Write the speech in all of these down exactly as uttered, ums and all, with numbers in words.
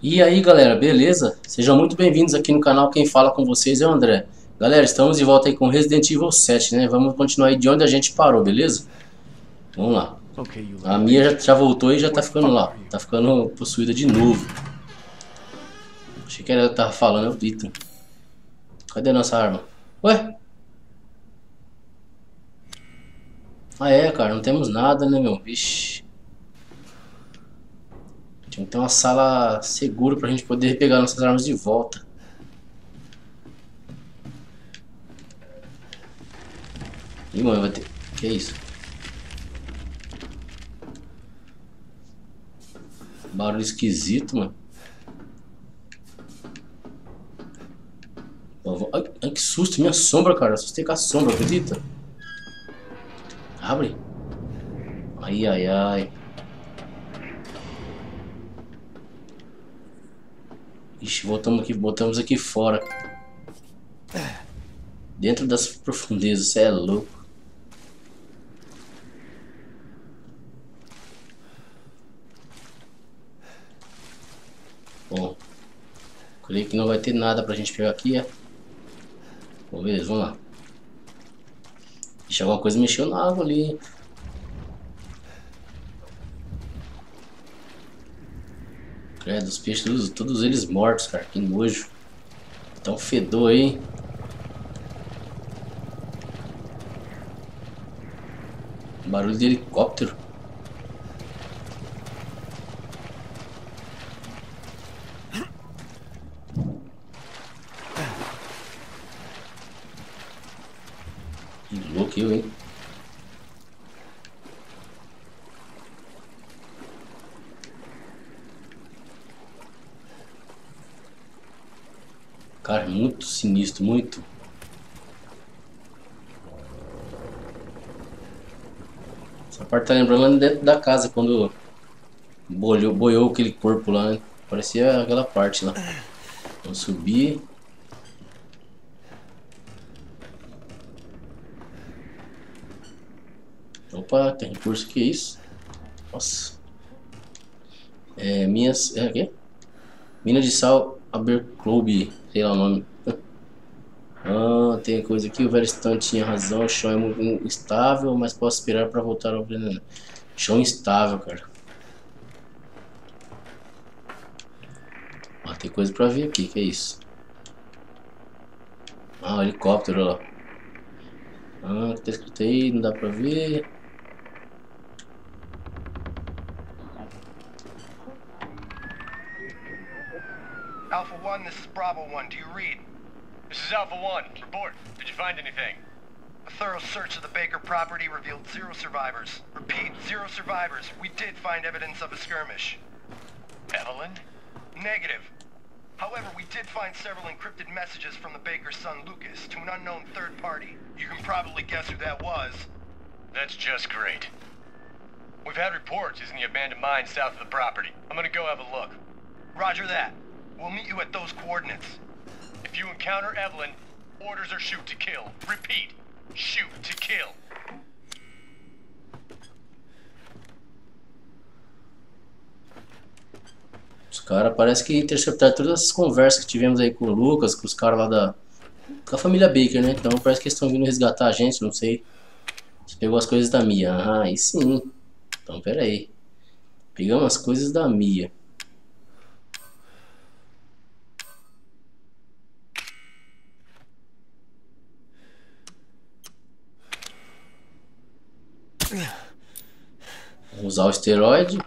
E aí galera, beleza? Sejam muito bem-vindos aqui no canal. Quem fala com vocês é o André. Galera, estamos de volta aí com Resident Evil sete, né? Vamos continuar aí de onde a gente parou, beleza? Vamos lá. Okay, you A little Mia já, bitch. já voltou e já tá Where the ficando fuck lá. are you? Tá ficando possuída de novo. Achei que ela tava falando, é o Ethan. Cadê a nossa arma? Ué? Ah é, cara, não temos nada, né, meu? Vixe. Tinha que ter uma sala segura pra gente poder pegar nossas armas de volta. Ih, mano, vai ter... Que isso? Barulho esquisito, mano. Ai, ai, que susto, minha sombra, cara. Assustei com a sombra, acredita? Abre. Ai, ai, ai. Ixi, voltamos aqui, botamos aqui fora. Dentro das profundezas, cê é louco. Bom, creio que não vai ter nada pra gente pegar aqui, é? Bom, beleza, vamos lá. Ixi, alguma coisa mexeu na água ali. Credo, os peixes, todos, todos eles mortos, cara. Que nojo. Tá um fedor aí. Barulho de helicóptero. Que louco eu, hein? Cara, muito sinistro, muito. Essa parte tá lembrando lá dentro da casa, quando boiou, boiou aquele corpo lá, né? Parecia aquela parte lá. Vamos subir. Opa, tem recurso, que isso? Nossa. É, minhas... É o quê? Mina de sal Abercrombie, sei lá o nome. Ah, tem coisa aqui, o velho Stan tinha razão, o chão é muito instável, mas posso esperar para voltar ao veneno. Chão instável, cara. Ah, tem coisa pra ver aqui, que é isso? Ah, o helicóptero lá. Ah, o que tá escrito aí, não dá pra ver. Alpha One, this is Bravo One. Do you read? This is Alpha One. Report. Did you find anything? A thorough search of the Baker property revealed zero survivors. Repeat, zero survivors. We did find evidence of a skirmish. Evelyn? Negative. However, we did find several encrypted messages from the Baker's son Lucas to an unknown third party. You can probably guess who that was. That's just great. We've had reports using the abandoned mine south of the property. I'm gonna go have a look. Roger that. We'll meet you at those coordinates. If you encounter Evelyn, orders are shoot to kill. Repeat, shoot to kill. Os caras parece que interceptaram todas essas conversas que tivemos aí com o Lucas, com os caras lá da... Com a família Baker, né? Então parece que eles estão vindo resgatar a gente, não sei. Você pegou as coisas da Mia. Ah, aí sim. Então, pera aí. Pegamos as coisas da Mia. Vamos usar o esteroide.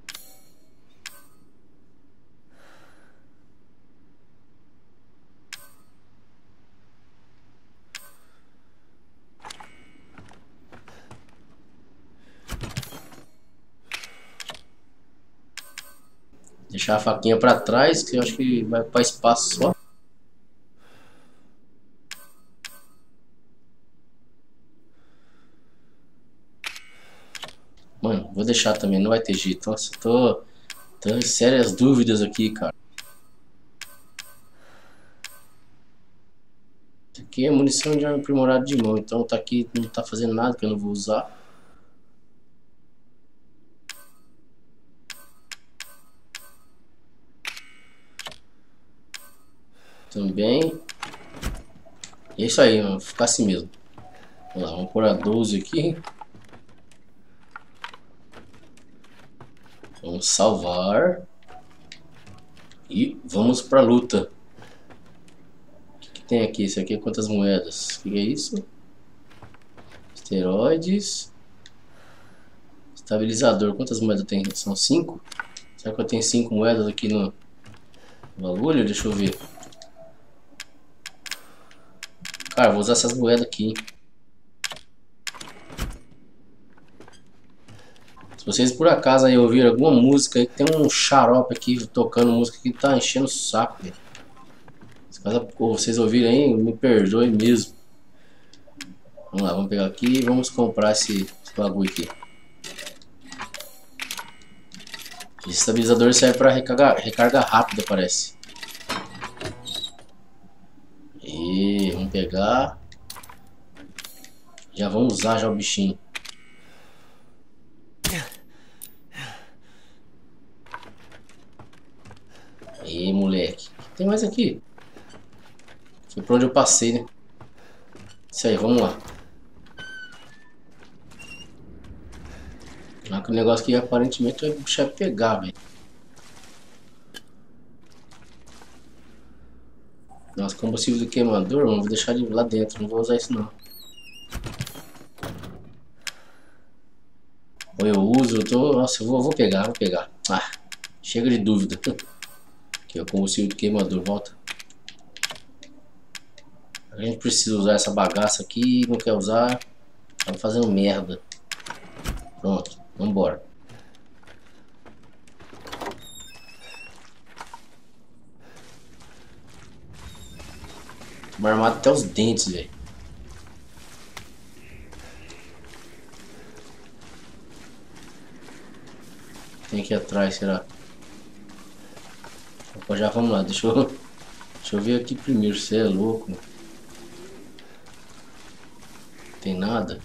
Deixar a faquinha pra trás, que eu acho que vai para espaço só. Mano, vou deixar também, não vai ter jeito. Nossa, tô, tô em sérias dúvidas aqui, cara. Isso aqui é munição de arma aprimorada de mão, então tá aqui, não tá fazendo nada que eu não vou usar. também. E é isso aí, vamos ficar assim mesmo. Vamos lá, vamos pôr a doze aqui. Vamos salvar. E vamos pra luta. O que, que tem aqui? Isso aqui é quantas moedas? O que, que é isso? Esteroides. Estabilizador. Quantas moedas tem? São cinco? Será que eu tenho cinco moedas aqui no bagulho? Deixa eu ver. Cara, vou usar essas moedas aqui, hein? Se vocês por acaso aí ouviram alguma música aí, tem um xarope aqui tocando música que tá enchendo o saco, velho. Se caso vocês ouvirem aí, me perdoe mesmo. Vamos lá, vamos pegar aqui e vamos comprar esse, esse bagulho aqui. Esse estabilizador serve para recarga, recarga rápida, parece. E vamos pegar. Já vamos usar já o bichinho. E moleque, o que tem mais aqui? Foi pra onde eu passei, né? Isso aí, vamos lá. Lá que o negócio aqui aparentemente vai puxar pegar, velho. Nossa, combustível do queimador, mano, vou deixar de lá dentro, não vou usar isso não. Ou eu uso, eu tô. Nossa, eu vou, vou pegar, vou pegar. Ah, chega de dúvida. Aqui, o combustível do queimador, volta. A gente precisa usar essa bagaça aqui, não quer usar. Tá fazendo merda. Pronto, vambora. Tô armado até os dentes, velho. Tem aqui atrás, será? Opa, já vamos lá, deixa eu, deixa eu ver aqui primeiro, você é louco. Tem nada?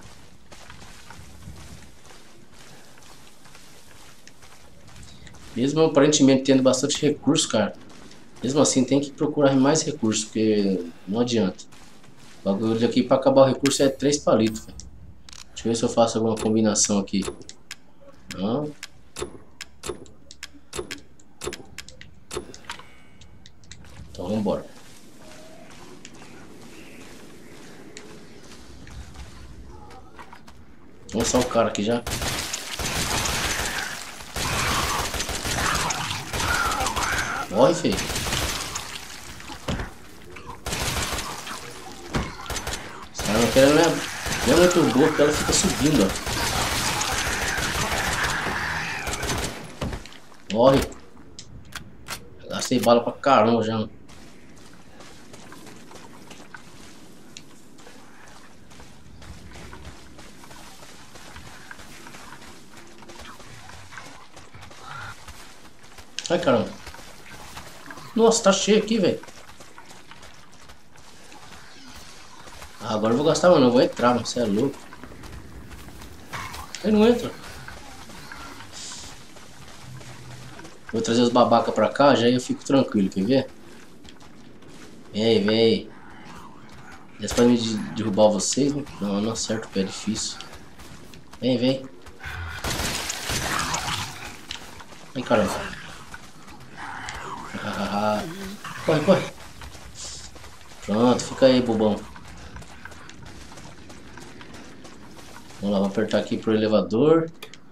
Mesmo aparentemente tendo bastante recurso, cara, mesmo assim tem que procurar mais recursos, porque não adianta. O bagulho aqui pra acabar o recurso é três palitos, véio. Deixa eu ver se eu faço alguma combinação aqui. Não. Então vamos embora. Vamos só o cara aqui já. Morre, feio. Essa arma aqui não é, não é muito boa porque ela fica subindo, ó. Morre. Gastei bala pra caramba já. Ai, caramba. Nossa, tá cheio aqui, velho. Ah, agora eu vou gastar, mano. Eu vou entrar, mano. Você é louco. Aí não entra. Vou trazer os babaca pra cá, já aí eu fico tranquilo, quer ver? Vem aí, vem aí. Eles podem me derrubar vocês, né? Não, não acerto, é difícil. Vem, vem. Ai, caramba. Corre, corre. Pronto, fica aí, bobão. Vamos lá, vamos apertar aqui pro elevador.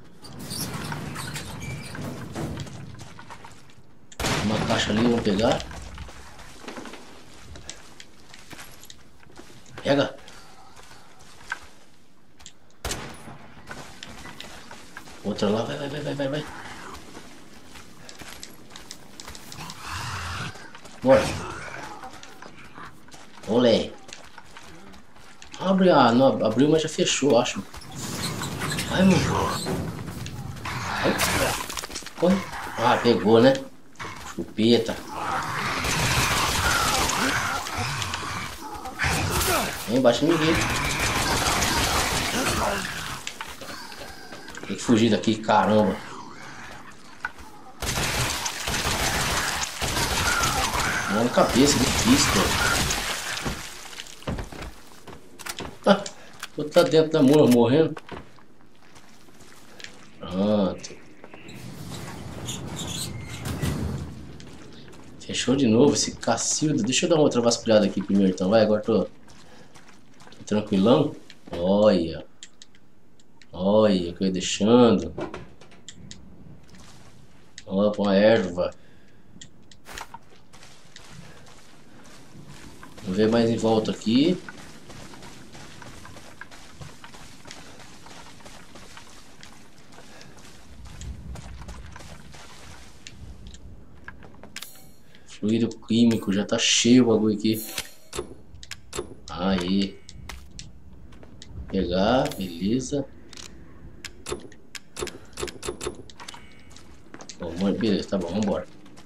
Uma caixa ali, vamos pegar. Pega. Outra lá, vai, vai, vai, vai, vai, vai. Bora. Olé. Abre a... Não, abriu, mas já fechou, acho. Ai, mano. Ai. Corre. Ah, pegou, né? Chupeta. Vem, bate ninguém. Tem que fugir daqui, caramba. Dá na cabeça, difícil, cara. Ah, vou estar dentro da mula morrendo. Pronto. Fechou de novo esse Cacilda. Deixa eu dar uma outra vasculhada aqui primeiro então. Vai, agora tô, tô tranquilão. Olha. Olha, que eu ia deixando. Ó, uma erva. Vamos ver mais em volta aqui. Fluido químico, já tá cheio o bagulho aqui. Aí. Pegar, beleza. Bom, beleza, tá bom, vambora.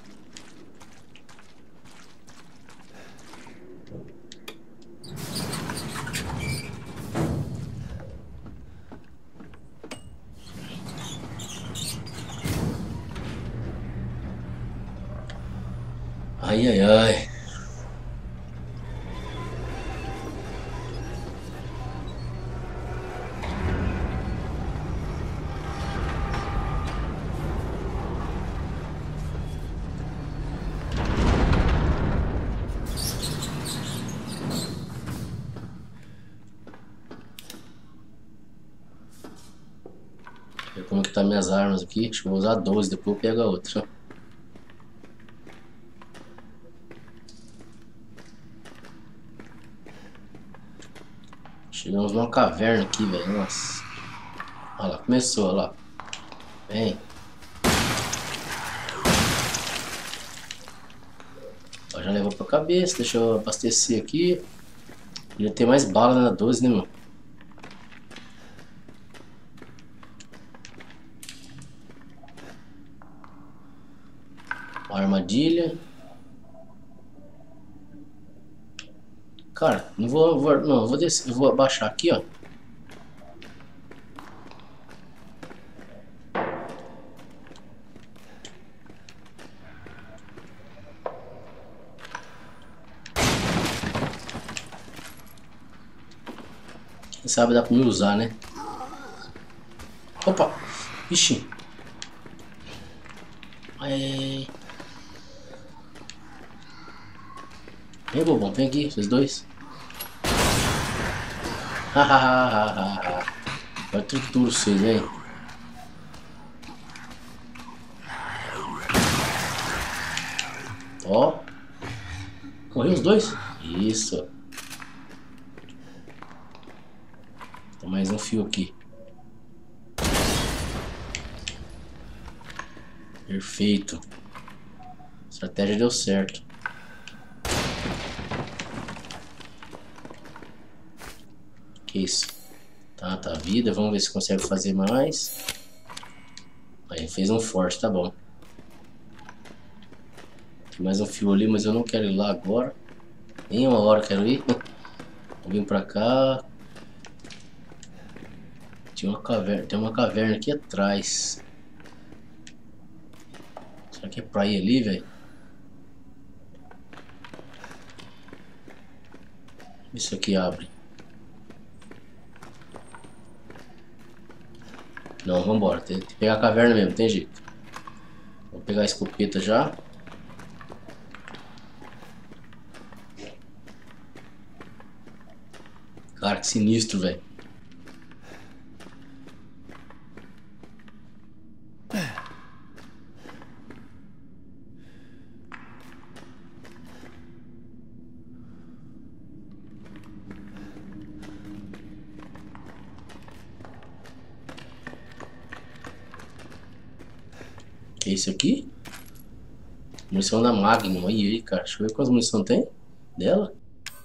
Ai, ai, ai. Ver como é que tá minhas armas aqui. Acho que eu vou usar doze, depois eu pego a outra. Chegamos numa caverna aqui, velho. Nossa. Olha lá, começou, olha lá. Vem. Ó, já levou pra cabeça. Deixa eu abastecer aqui. Podia ter mais bala na doze, né, meu? Uma armadilha. Cara, não vou, vou não, vou descer, eu vou abaixar aqui, ó. Quem sabe dá pra me usar, né? Opa! Ixi! Ai. Vem, bobão, vem aqui, vocês dois. Hahaha. Vai trituro vocês, hein? Ó. Morreu os dois? Isso. Tem mais um fio aqui. Perfeito. A estratégia deu certo. Que isso? Tá, tá vida. Vamos ver se consegue fazer mais. Aí fez um forte, tá bom. Tem mais um fio ali, mas eu não quero ir lá agora. Nem uma hora eu quero ir. Vou vir pra cá. Tinha uma caverna, tem uma caverna aqui atrás. Será que é pra ir ali, velho? Isso aqui abre. Não, vambora. Tem que pegar a caverna mesmo, tem jeito. Vou pegar a escopeta já. Cara, que sinistro, velho. Que é isso aqui? Munição da Magnum. Aí, aí, cara. Deixa eu ver quantas munição tem dela.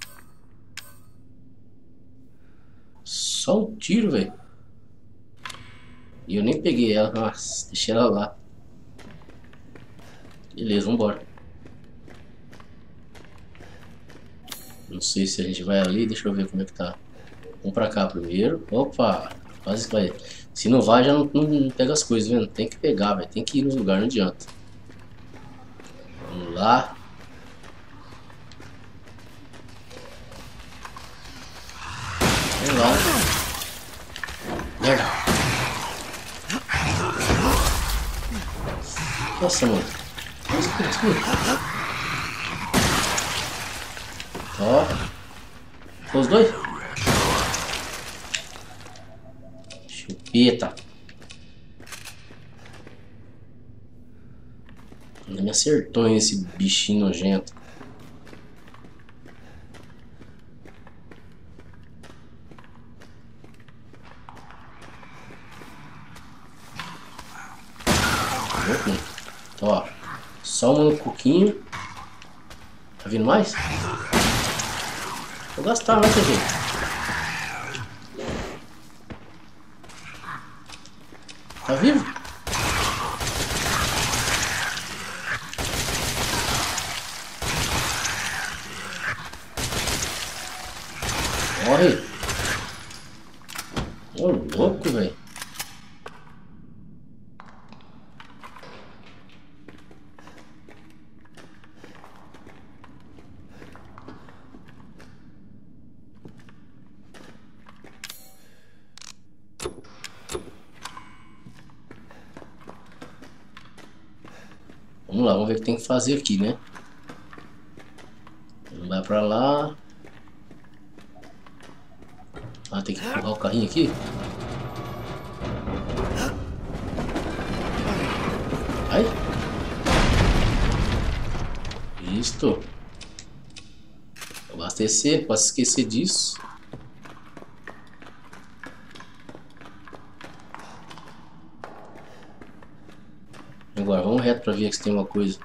Só um tiro, velho. E eu nem peguei ela. Nossa, deixei ela lá. Beleza, vambora. Não sei se a gente vai ali. Deixa eu ver como é que tá. Vamos pra cá primeiro. Opa, quase vai. Se não vai, já não, não, não pega as coisas, vendo? Tem que pegar, velho. Tem que ir nos lugares, não adianta. Vamos lá. Vamos lá. Merda. Nossa, mano. Nossa, que desculpa. Ó. Os dois. Chupeta. Ainda me acertou, hein, esse bichinho nojento. Ó, só um coquinho. Tá vindo mais? Vou gastar, não tem jeito. Tá vivo? Morre. Ô, louco, velho. Vamos lá, vamos ver o que tem que fazer aqui, né? Vai pra lá. Ah, tem que empurrar o carrinho aqui. Ai. Isto. Abastecer, posso esquecer disso. Agora vamos reto pra ver se tem uma coisa.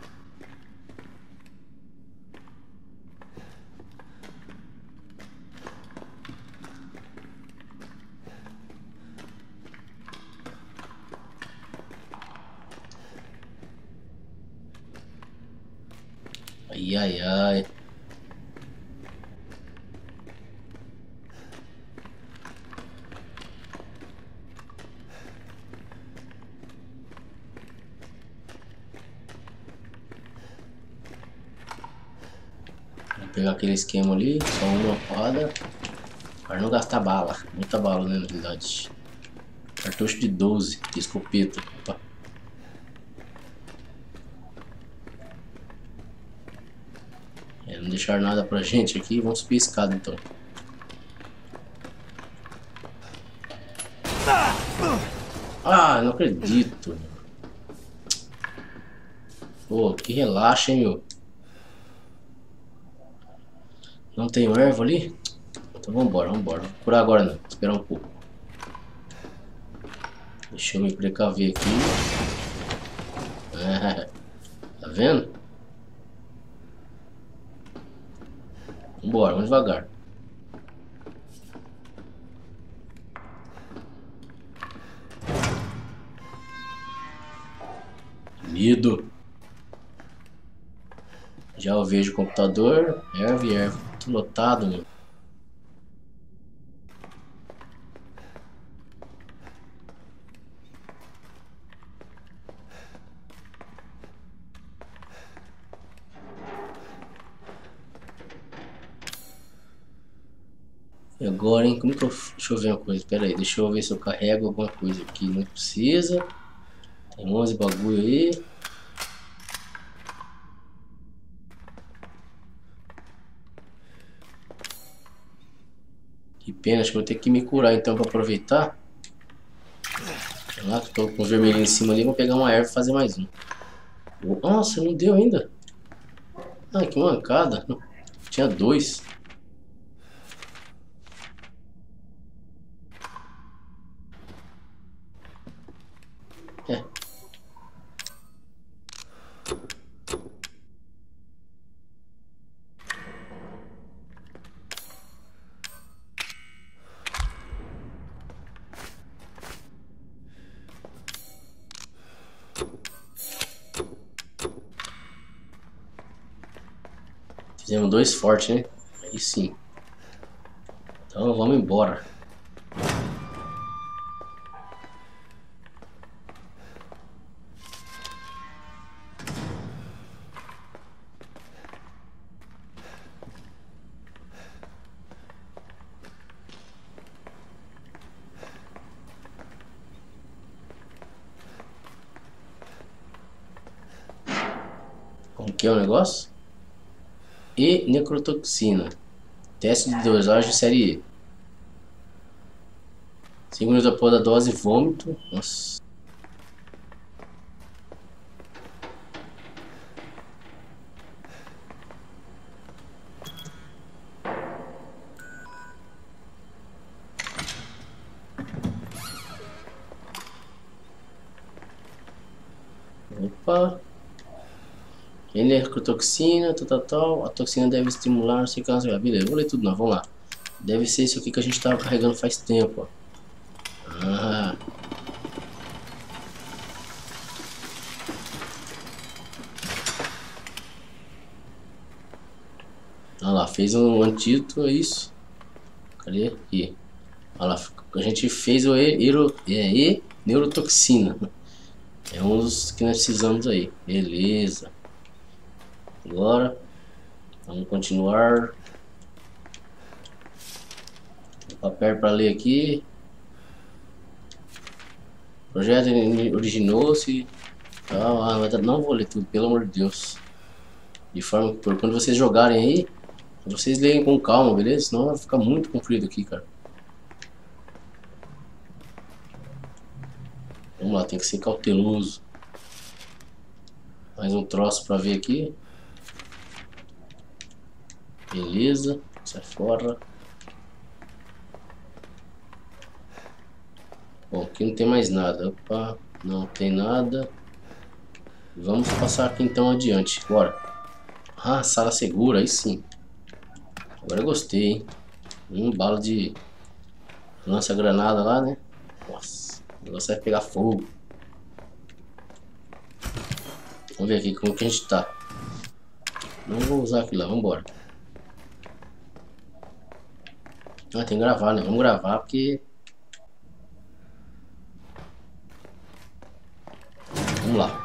Ai, ai, ai. Vou pegar aquele esquema ali, só uma porrada. Para não gastar bala. Muita bala, né, na realidade. Cartucho de doze, de escopeta. Opa. É, não deixar nada pra gente aqui. Vamos subir a escada então. Ah, não acredito. Pô, que relaxa, hein, meu. Não tem erva ali? Então vambora, vambora. Não vou curar agora não. Vou esperar um pouco. Deixa eu me precaver aqui. É, tá vendo? Vambora, vamos devagar. Medo. Já eu vejo o computador. Erva e erva. Tudo lotado, meu. E agora, hein? Como que eu... Deixa eu ver uma coisa. Espera aí. Deixa eu ver se eu carrego alguma coisa aqui. Não precisa. Tem onze bagulho aí. Que pena. Acho que vou ter que me curar então pra aproveitar. Sei lá, tô com o vermelhinho em cima ali. Vou pegar uma erva e fazer mais um. Nossa, não deu ainda. Ah, que mancada. Tinha dois. É. Fizemos dois fortes, né? Aí sim. Então vamos embora. O que é o negócio? E necrotoxina. Teste de dosagem série E. cinco minutos após a dose, vômito. Nossa. Opa. Necrotoxina, tal, tal, tal. A toxina deve estimular, não sei o que, não sei o que. Beleza, vou ler tudo não, vamos lá. Deve ser isso aqui que a gente tava carregando faz tempo, ó. Ah. Olha lá, fez um antídoto, é isso. Cadê? Aqui. Olha lá, a gente fez o e, e, e neurotoxina. É um dos que nós precisamos aí. Beleza. Agora, vamos continuar. Papel para ler aqui. O projeto originou-se. Ah, não vou ler tudo, pelo amor de Deus. De forma que quando vocês jogarem aí, vocês leem com calma, beleza? Senão vai ficar muito comprido aqui, cara. Vamos lá, tem que ser cauteloso. Mais um troço para ver aqui. Beleza, sai fora. Bom, aqui não tem mais nada. Opa, não tem nada. Vamos passar aqui então adiante. Bora. Ah, sala segura, aí sim. Agora eu gostei, hein? Um bala de lança-granada lá, né? Nossa, o negócio vai pegar fogo. Vamos ver aqui como que a gente tá. Não vou usar aquilo lá, vamos embora. Ah, tem que gravar, né? Vamos gravar porque... Vamos lá.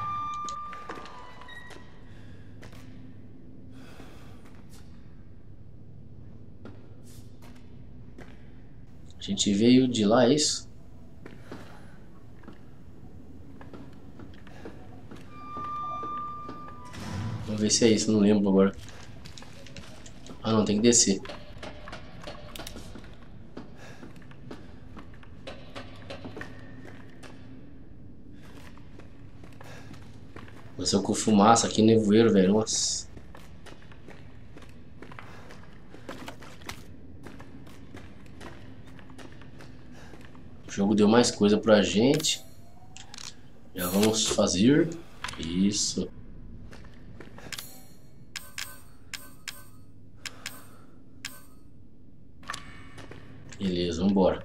A gente veio de lá, é isso? Vamos ver se é isso, não lembro agora. Ah não, tem que descer. Começou com fumaça aqui, nevoeiro, velho. Nossa. O jogo deu mais coisa pra gente. Já vamos fazer isso. Beleza, vamos embora.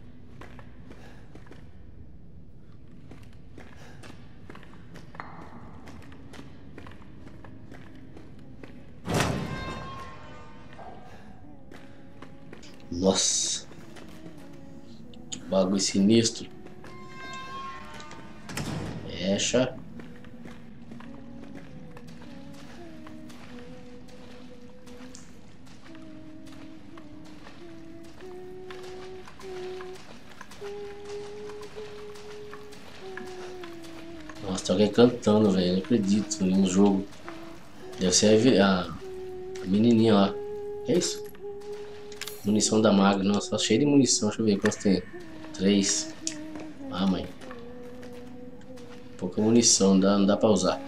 Nossa, que bagulho sinistro. Fecha. Nossa, tem alguém cantando, velho. Não acredito no jogo. Deve ser a, a menininha lá. É isso? Munição da maga. Nossa, tá cheio de munição. Deixa eu ver quantos tem. Três. Ah, mãe. Pouca munição. Não dá, não dá pra usar.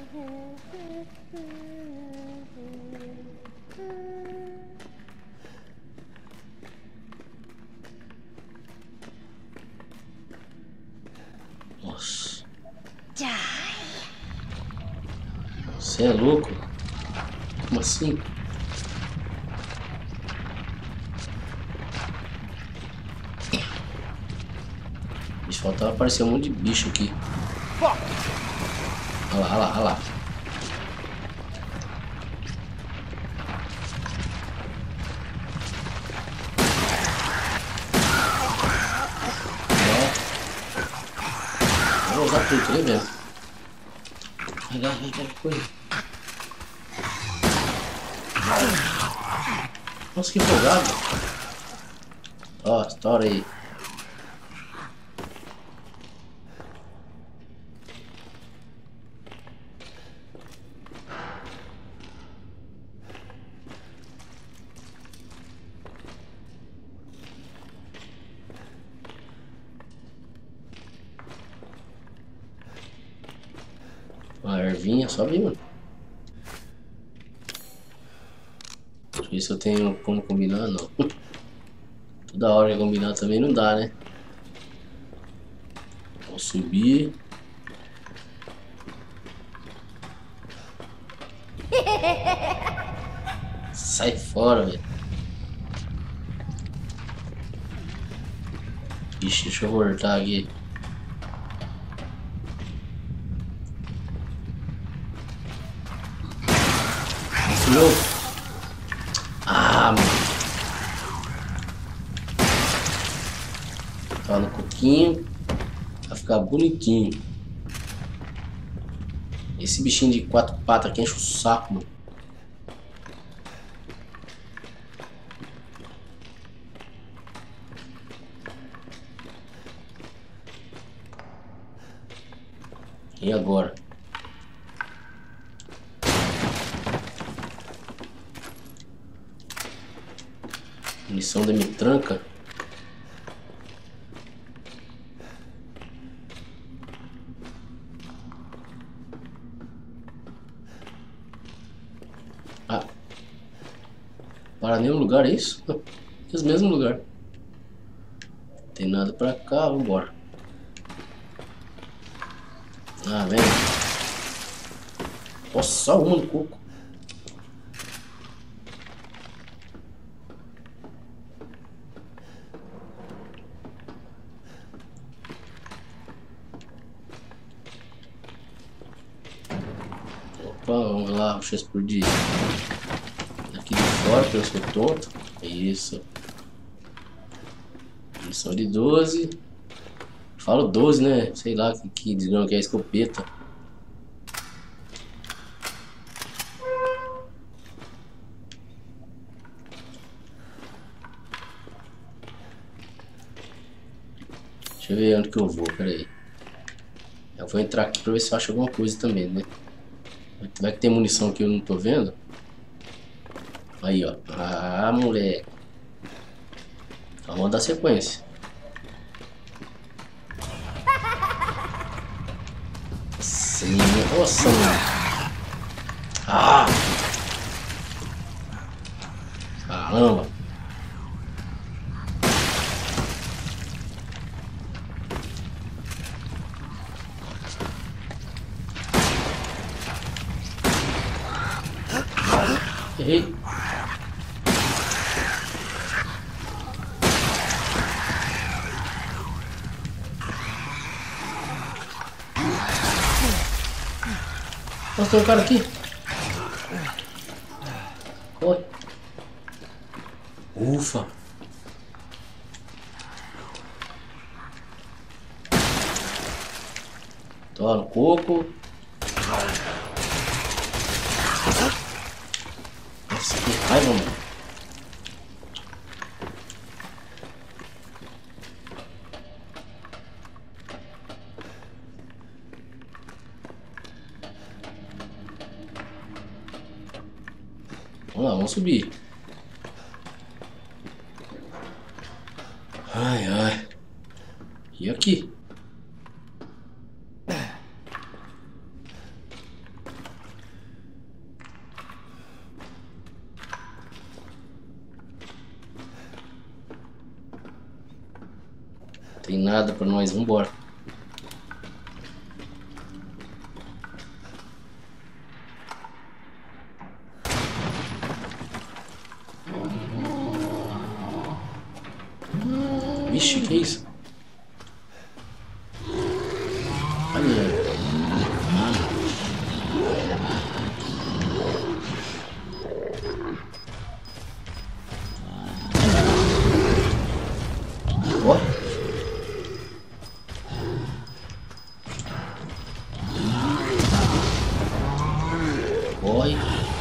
Nossa. Você é louco? Como assim? Bicho, faltava aparecer um monte de bicho aqui. Olha lá, olha lá, olha lá. Vou usar tudo, tá vendo? Vai, vai, vai, vai, coisa. Nossa, que empolgado. Ó, estoura aí. A ervinha, só vir, mano. Deixa eu ver se eu tenho como combinar, não. Toda hora que combinar também não dá, né? Vou subir. Sai fora, velho. Ixi, deixa eu voltar aqui. Não. Ah, mano. Tá no coquinho. Vai ficar bonitinho. Esse bichinho de quatro patas aqui enche o saco, mano. E agora? Munição da metranca. Ah. Para nenhum lugar, é isso? É o mesmo lugar. Não tem nada pra cá, vambora. Ah, vem. Nossa, só uma no coco. Opa, vamos lá, deixa eu explodir. Aqui de fora, que eu sou tonto. Isso. Munição de doze. Falo doze, né? Sei lá que, que desgrama que é escopeta. Deixa eu ver onde que eu vou, peraí. Eu vou entrar aqui pra ver se eu acho alguma coisa também, né? Vai que tem munição que eu não tô vendo. Aí, ó. Ah, moleque. Então vamos dar sequência. Sim, nossa, mano. Ah! Caramba! Errei. Nossa, tem um cara aqui. Oi. Ufa. Tô no coco. Nossa, que raiva, mano. Vamos lá, vamos subir. Ai, ai. E aqui? Tem nada pra nós, vambora. Vixe, que isso? Olha. Ó. Corre.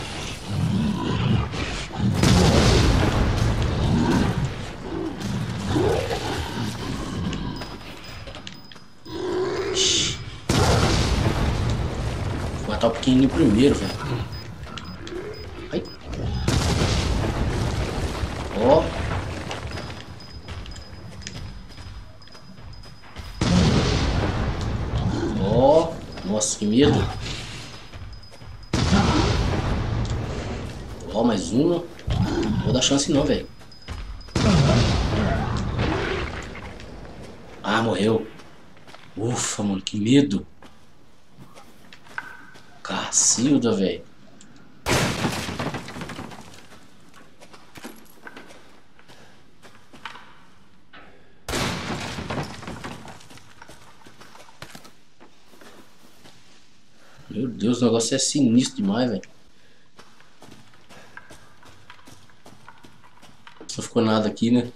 Vou matar o pequenininho primeiro, velho. Ai. Ó. Ó. Nossa, que medo. Ó, mais uma. Não vou dar chance não, velho. Ah, morreu. Ufa, mano, que medo. Cacilda, velho. Meu Deus, o negócio é sinistro demais, velho. Não ficou nada aqui, né?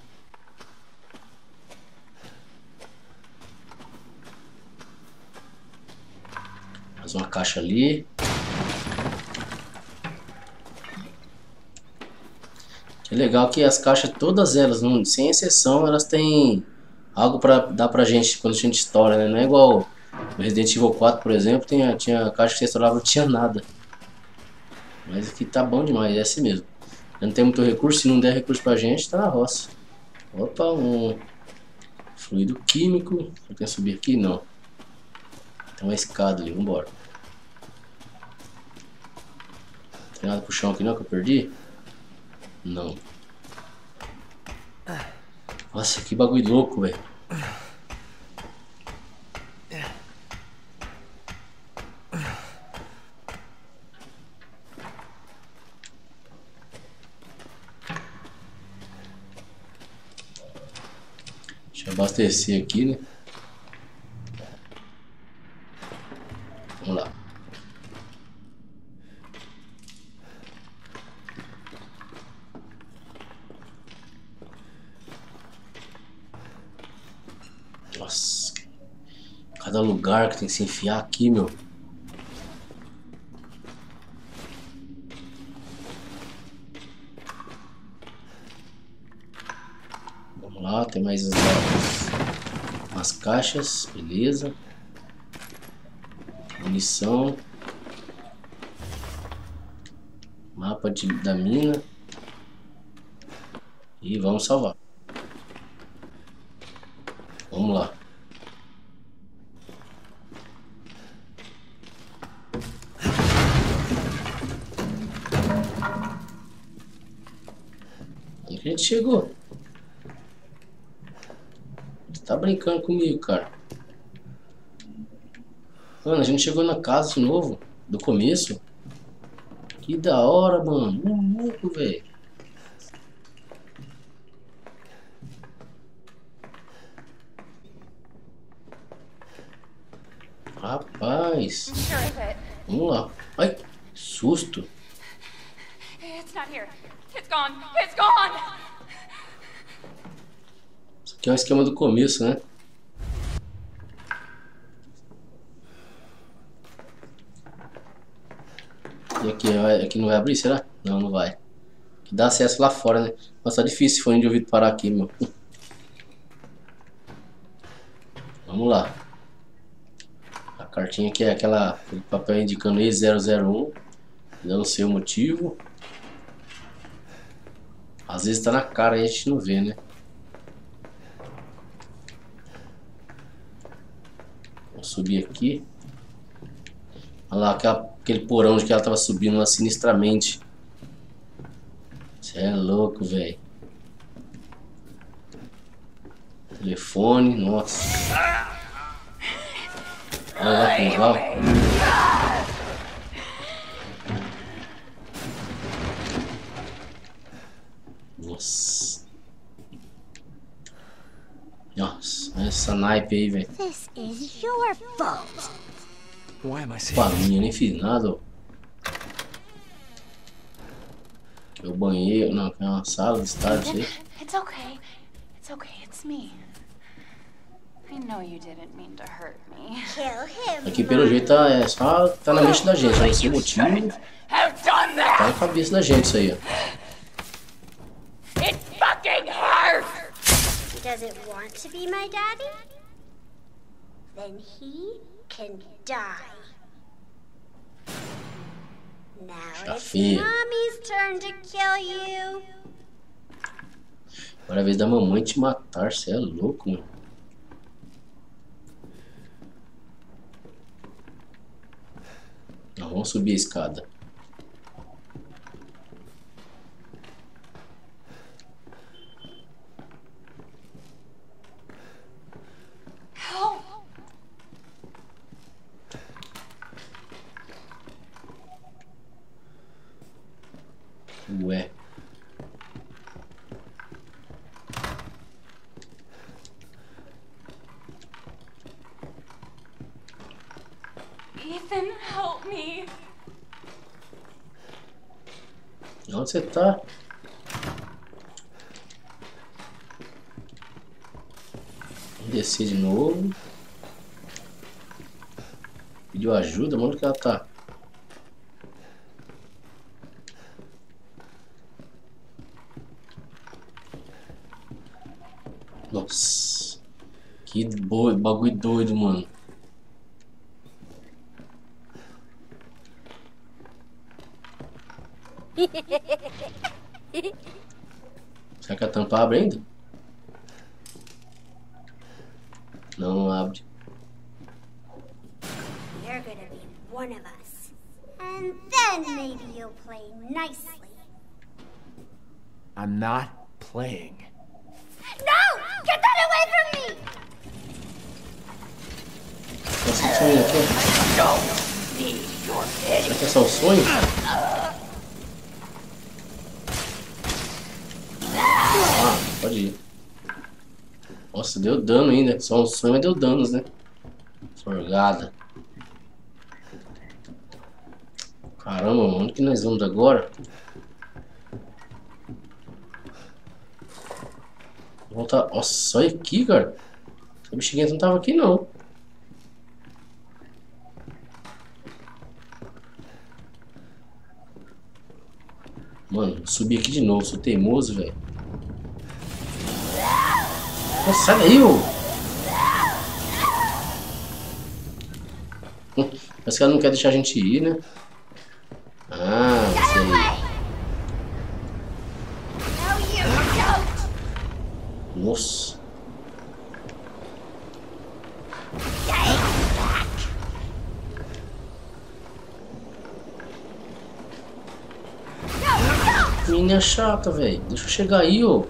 Mais uma caixa ali. Que legal que as caixas, todas elas, não, sem exceção, elas têm algo pra dar pra gente quando a gente estoura, né? Não é igual no Resident Evil quatro, por exemplo, tinha, tinha caixa que você estourava, não tinha nada. Mas aqui tá bom demais, é assim mesmo. Não tem muito recurso, se não der recurso pra gente, tá na roça. Opa, um fluido químico. Eu quero subir aqui? Não. Tem uma escada ali, vambora. Não tem nada pro chão aqui não que eu perdi? Não. Nossa, que bagulho louco, velho. Deixa eu abastecer aqui, né? Vamos lá. Nossa. Cada lugar que tem que se enfiar aqui, meu. Vamos lá, tem mais as, umas caixas, beleza. Munição. Mapa de, da mina. E vamos salvar. Vamos lá. Onde que a gente chegou? Você tá brincando comigo, cara. Mano, a gente chegou na casa de novo. Do começo. Que da hora, mano. Louco, velho. Rapaz. Vamos lá. Ai, susto. It's not here. It's gone. It's gone. Isso aqui é um esquema do começo, né? E aqui, aqui não vai abrir, será? Não, não vai. Que dá acesso lá fora, né? Nossa, tá difícil esse fone de ouvido parar aqui, meu. Vamos lá. A cartinha aqui é aquela, aquele papel indicando E zero zero um, dando o seu motivo. Às vezes tá na cara e a gente não vê, né? Vamos subir aqui. Olha lá, aquela, aquele porão de que ela tava subindo lá sinistramente. Você é louco, velho. Telefone, nossa. Olha lá como vai. Nossa. Nossa, olha essa naipe aí, velho. This is your fault. Why am I saying Pra mim, eu nem fiz nada, ó. Aqui é o banheiro, não, aqui é uma sala de estar, não sei. It's okay. It's okay. It's me. I know you didn't mean to hurt me. Kill him. Aqui pelo jeito tá, é só tá na mente da gente, não sei o motivo. Have done Tá that. na cabeça da gente isso aí, ó. It fucking hurts. Does it want to be my daddy? Then he can die. Now it's Chafia. Mommy's turn to kill you. Agora é a vez da mamãe te matar, você é louco, mano. Não, vamos subir a escada. Ethan, help me. Onde você tá? Vamos descer de novo. Pediu ajuda, onde que ela tá? Nossa, que boi, bagulho doido, mano. Será que a tampa abre ainda? Não, não abre. You're gonna be one of us. And then maybe you'll play nicely. I'm not playing. No! Get that away from me! Nossa, que sonho aqui? Será que é só um sonho? Ah, pode ir. Nossa, deu dano ainda. Só um sonho, mas deu danos, né? Forgada. Caramba, onde que nós vamos agora? Voltar. Nossa, olha aqui, cara. A bexiguenta não tava aqui, não. Mano, subi aqui de novo. Sou teimoso, velho. Nossa, sai daí, ô! Parece que ela não quer deixar a gente ir, né? Ah, sei. Nossa. Menina chata, velho. Deixa eu chegar aí, ô.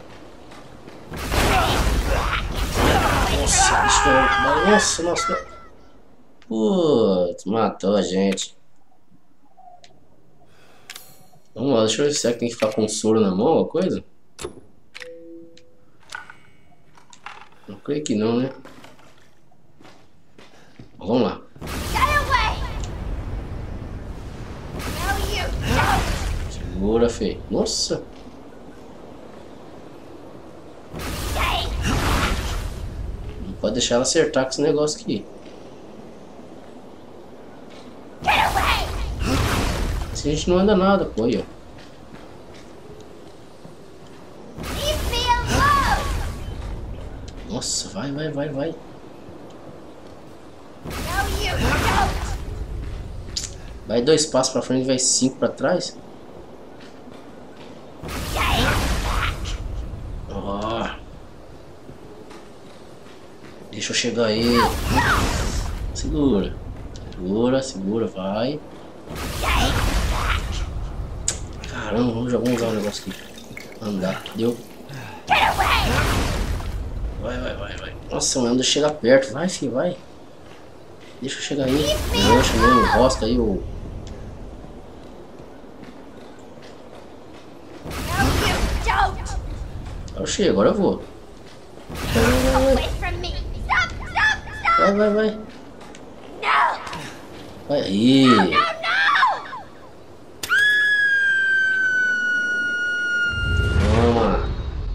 Nossa, bicho. Nossa, nossa. Putz, matou a gente. Vamos lá, deixa eu ver se é que tem que ficar com soro na mão, alguma coisa. Não creio que não, né? Vamos lá. Segura, feio. Nossa. Não pode deixar ela acertar com esse negócio aqui. Assim a gente não anda nada, pô, aí, ó. Nossa, vai, vai, vai, vai. Vai dois passos pra frente e vai cinco pra trás. Ó. Deixa eu chegar aí. Segura. Segura, segura, vai. Caramba, vamos, já vamos usar um negócio aqui. Andar, deu. Vai, vai, vai, vai. Nossa, mano, deixa eu chegar perto. Vai, filho, vai. Deixa eu chegar aí. Deixa mesmo, enrosca aí o... Eu chego, agora eu vou. Vai, vai, vai. Vai aí. Toma.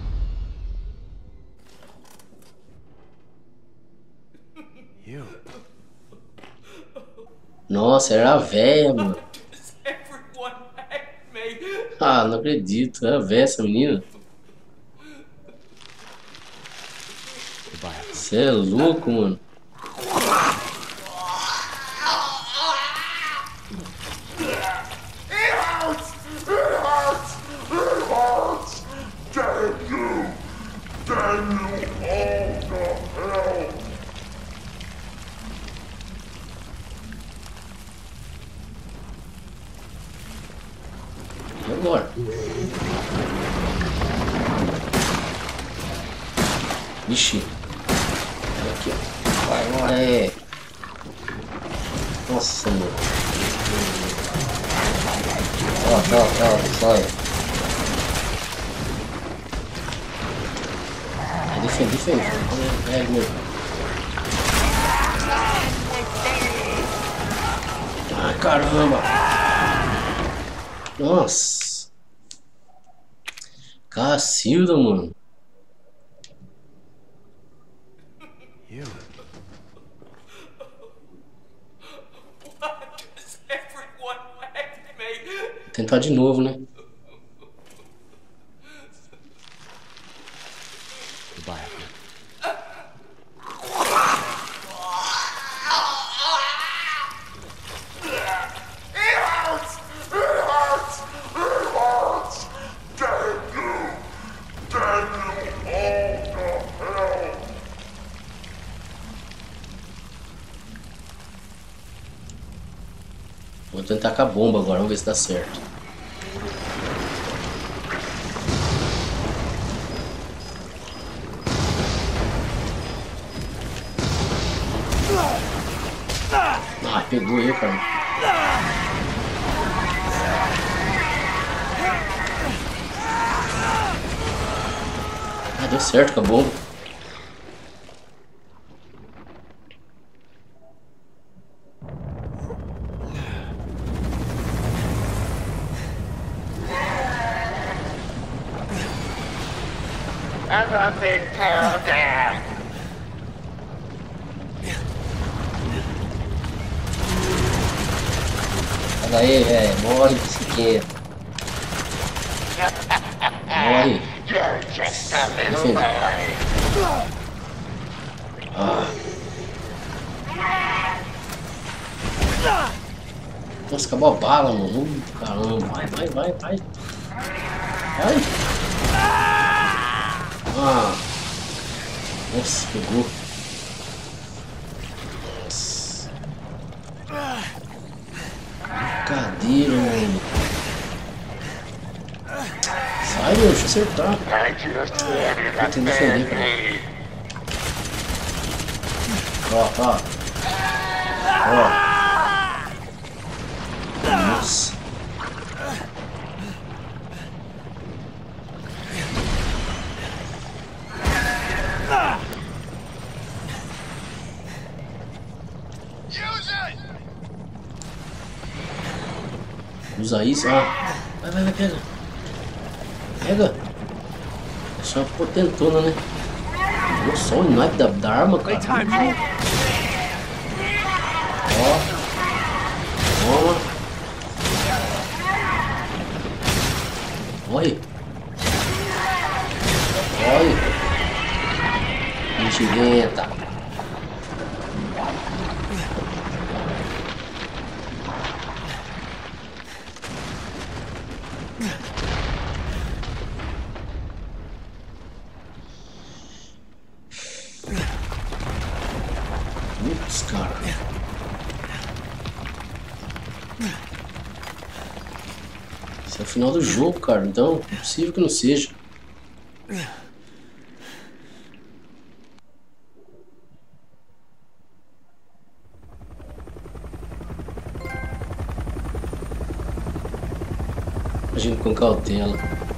Nossa, era a véia, mano. Ah, não acredito. Era a véia essa menina. Você é louco, mano. E agora? Vixe. Aqui, ó. Vai, vai. Nossa, mano. Ó, ó, ó, sai. Defende, defende. É, meu. Ai, caramba. Nossa. Cacilda, mano. You. Vou tentar de novo, né? Goodbye. Vou tentar com a bomba agora, vamos ver se dá certo. Ah, pegou eu, cara. Ah, deu certo com a bomba. Olha aí, velho. Morre, psiqueiro. Morre. Defenda. Ah. Nossa, acabou a bala, mano. Uh, caramba. Vai, vai, vai, vai. Vai. Ah. Nossa, pegou. Cadeira, mano. Sai, meu, deixa eu acertar. Vou tentar defender, cara. Ó, ó. Ó. Nossa. Usa isso, ah. Vai, vai, vai, pega. Pega. É só uma potentona, né? Olha só o naipe da, da arma, cara. Ó. Toma. Olha. Olha. Mentirenta. Putz, cara. Esse é o final do jogo, cara. Então, é possível que não seja. Agindo com cautela.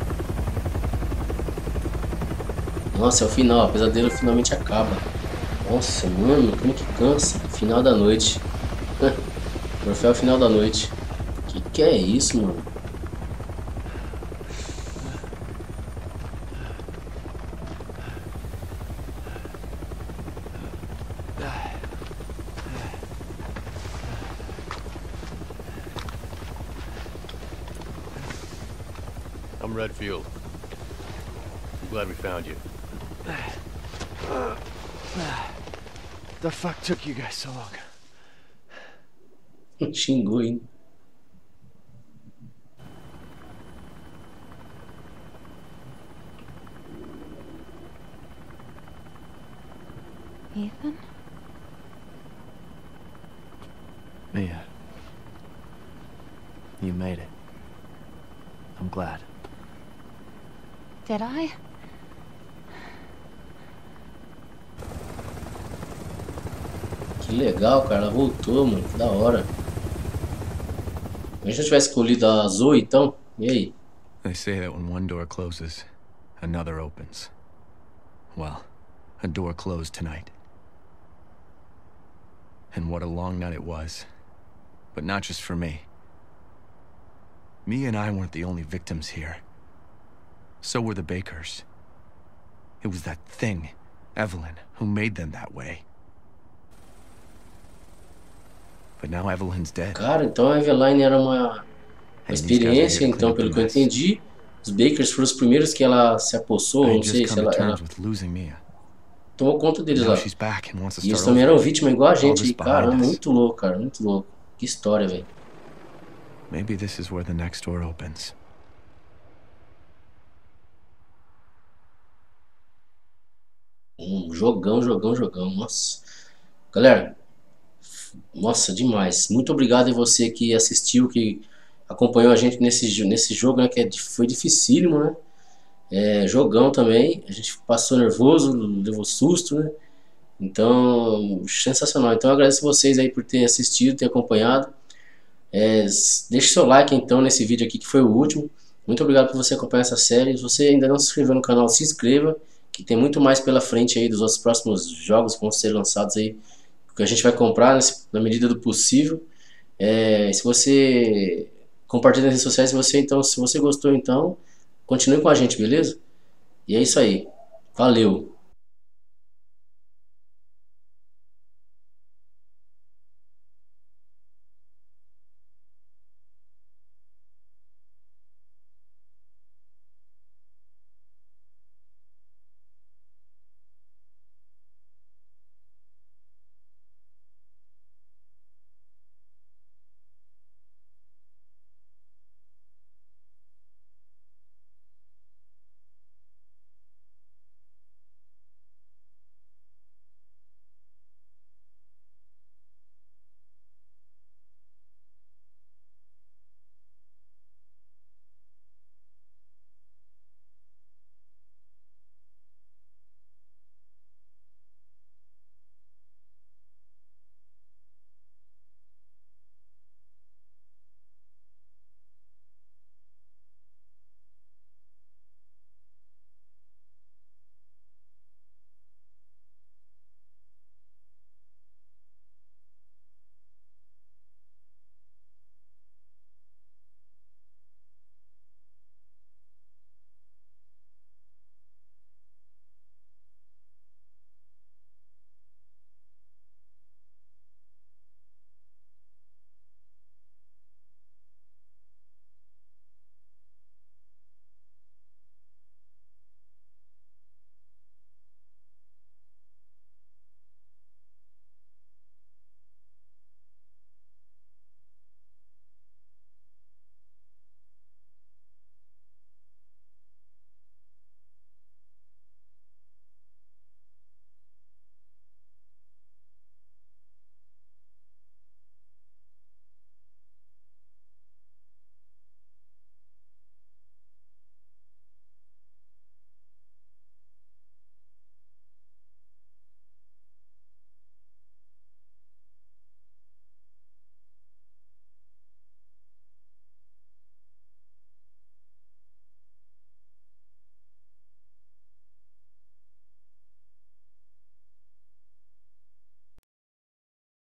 Nossa, é o final. O pesadelo finalmente acaba. Nossa, mano, como que cansa. Final da noite. Troféu final da noite. Que que é isso, mano? I'm Redfield. I'm glad we found you. The fuck took you guys so long? Xingou, hein? Ethan? Mia. You made it. I'm glad. Did I? Que legal, cara. Ela voltou, mano. Que da hora. Imagina se eu tivesse escolhido a Zoe, então. E aí? They say that when one door closes, another opens. Well, a door closed tonight. And what a long night it was. But not just for me. Mia and I weren't the only victims here. So were the Bakers. It was that thing, Evelyn, who made them that way. But now Evelyn's dead. Cara, então a Eveline era uma, uma experiência, então, pelo que eu entendi. Os Bakers foram os primeiros que ela se apossou, não sei se ela, ela tomou conta deles lá. E eles também eram vítimas igual a gente. E, caramba, muito louco, cara, muito louco. Que história, velho. Maybe this is where the next door opens. Um jogão, jogão, jogão. Nossa. Galera, nossa, demais. Muito obrigado a você que assistiu, que acompanhou a gente nesse, nesse jogo, né? Que é, foi dificílimo, né? É, jogão também. A gente passou nervoso, levou susto, né? Então, sensacional. Então, eu agradeço vocês aí por terem assistido, terem acompanhado. É, deixe seu like, então, nesse vídeo aqui, que foi o último. Muito obrigado por você acompanhar essa série. Se você ainda não se inscreveu no canal, se inscreva, que tem muito mais pela frente aí dos nossos próximos jogos que vão ser lançados aí, que a gente vai comprar nesse, na medida do possível. É, se você compartilha nas redes sociais, se você, então, se você gostou, então, continue com a gente, beleza? E é isso aí. Valeu!